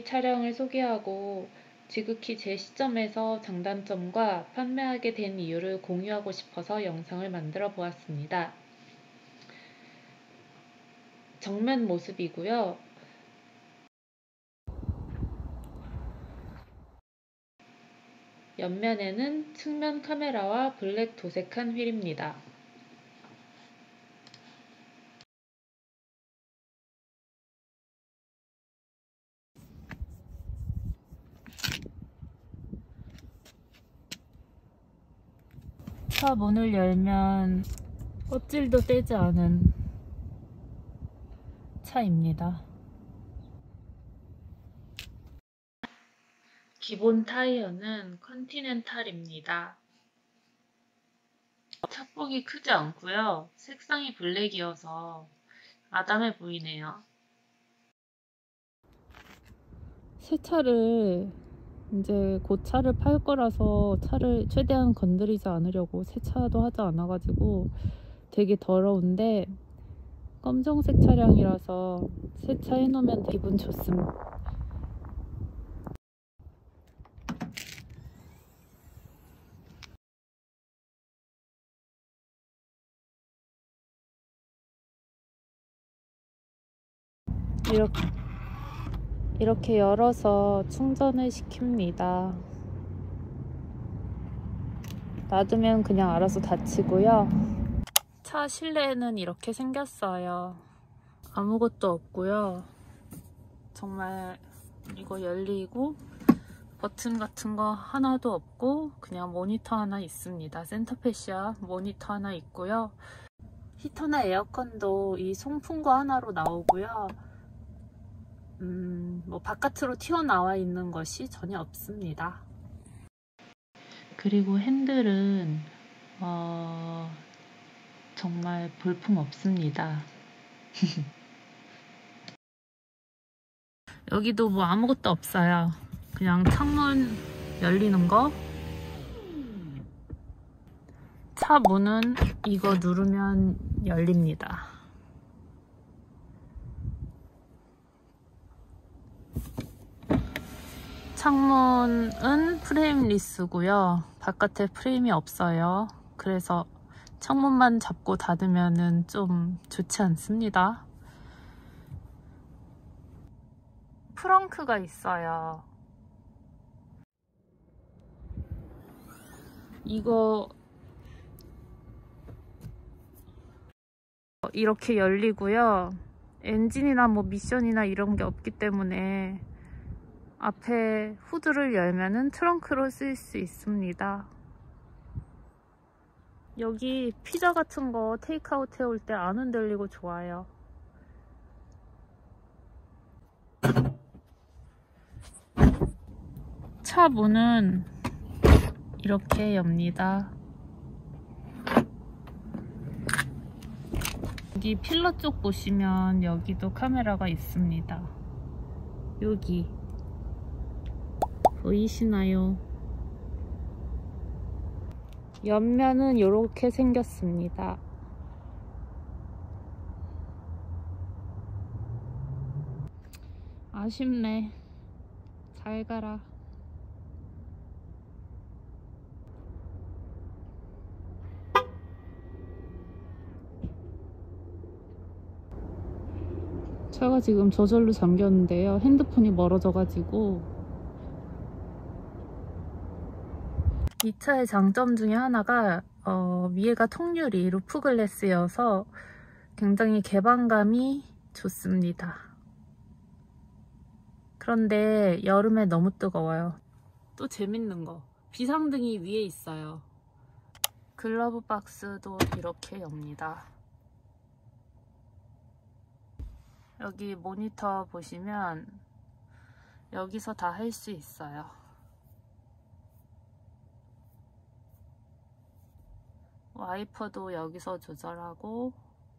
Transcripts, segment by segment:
차량을 소개하고 지극히 제 시점에서 장단점과 판매하게 된 이유를 공유하고 싶어서 영상을 만들어 보았습니다. 정면 모습이고요. 옆면에는 측면 카메라와 블랙 도색한 휠입니다. 차 문을 열면 껍질도 떼지 않은 차입니다. 기본 타이어는 컨티넨탈입니다. 차폭이 크지 않고요. 색상이 블랙이어서 아담해 보이네요. 새 차를 이제 곧 차를 팔 거라서 차를 최대한 건드리지 않으려고 세차도 하지 않아가지고 되게 더러운데 검정색 차량이라서 세차 해놓으면 기분 좋습니다. 이렇게 열어서 충전을 시킵니다. 놔두면 그냥 알아서 닫히고요. 차 실내는 이렇게 생겼어요. 아무것도 없고요. 정말 이거 열리고 버튼 같은 거 하나도 없고 그냥 모니터 하나 있습니다. 센터페시아 모니터 하나 있고요. 히터나 에어컨도 이 송풍구 하나로 나오고요. 뭐 바깥으로 튀어나와 있는 것이 전혀 없습니다. 그리고 핸들은 정말 볼품 없습니다. 여기도 뭐 아무것도 없어요. 그냥 창문 열리는 거. 차 문은 이거 누르면 열립니다. 창문은 프레임리스고요. 바깥에 프레임이 없어요. 그래서 창문만 잡고 닫으면 좀 좋지 않습니다. 트렁크가 있어요. 이거 이렇게 열리고요. 엔진이나 뭐 미션이나 이런 게 없기 때문에 앞에 후드를 열면은 트렁크로 쓸 수 있습니다. 여기 피자 같은 거 테이크아웃 해올 때 안 흔들리고 좋아요. 차 문은 이렇게 엽니다. 여기 필러 쪽 보시면 여기도 카메라가 있습니다. 여기 보이시나요? 옆면은 이렇게 생겼습니다. 아쉽네. 잘 가라. 차가 지금 저절로 잠겼는데요. 핸드폰이 멀어져가지고. 이 차의 장점 중에 하나가 위에가 통유리 루프 글래스여서 굉장히 개방감이 좋습니다. 그런데 여름에 너무 뜨거워요. 또 재밌는 거, 비상등이 위에 있어요. 글러브 박스도 이렇게 엽니다. 여기 모니터 보시면 여기서 다 할 수 있어요. 와이퍼도 여기서 조절하고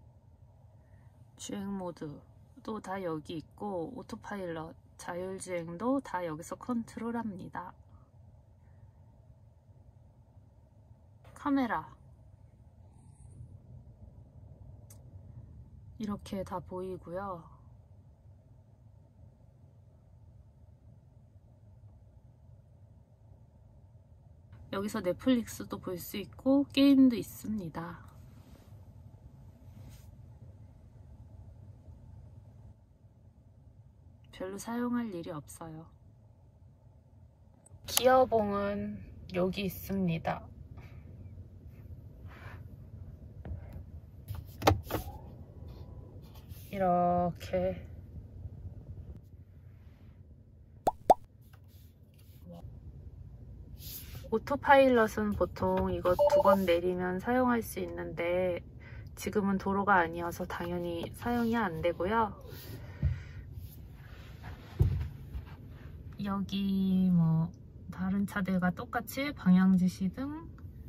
주행 모드도 다 여기 있고 오토파일럿, 자율주행도 다 여기서 컨트롤합니다. 카메라 이렇게 다 보이고요. 여기서 넷플릭스도 볼 수 있고 게임도 있습니다. 별로 사용할 일이 없어요. 기어봉은 여기 있습니다. 이렇게 오토파일럿은 보통 이거 2번 내리면 사용할 수 있는데 지금은 도로가 아니어서 당연히 사용이 안 되고요. 여기 뭐 다른 차들과 똑같이 방향 지시등,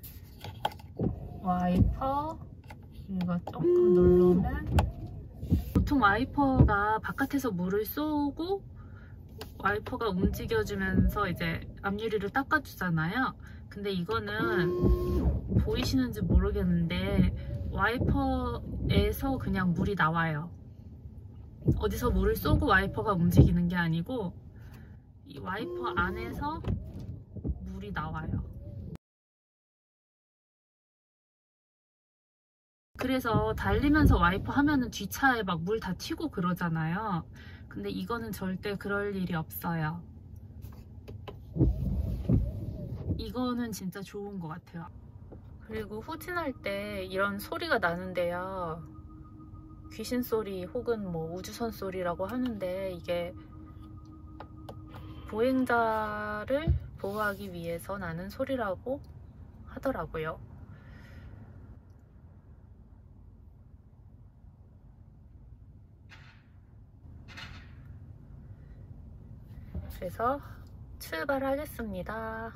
와이퍼, 이거 조금 누르면 보통 와이퍼가 바깥에서 물을 쏘고 와이퍼가 움직여주면서 이제 앞유리를 닦아주잖아요. 근데 이거는 보이시는지 모르겠는데 와이퍼에서 그냥 물이 나와요. 어디서 물을 쏘고 와이퍼가 움직이는 게 아니고 이 와이퍼 안에서 물이 나와요. 그래서 달리면서 와이퍼 하면은 뒷차에 막 물 다 튀고 그러잖아요. 근데 이거는 절대 그럴 일이 없어요. 이거는 진짜 좋은 것 같아요. 그리고 후진할 때 이런 소리가 나는데요. 귀신 소리 혹은 뭐 우주선 소리라고 하는데 이게 보행자를 보호하기 위해서 나는 소리라고 하더라고요. 그래서 출발하겠습니다.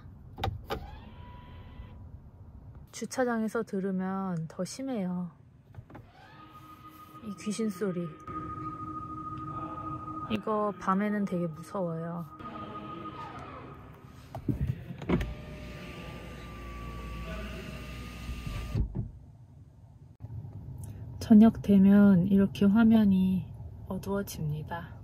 주차장에서 들으면 더 심해요. 이 귀신 소리. 이거 밤에는 되게 무서워요. 저녁 되면 이렇게 화면이 어두워집니다.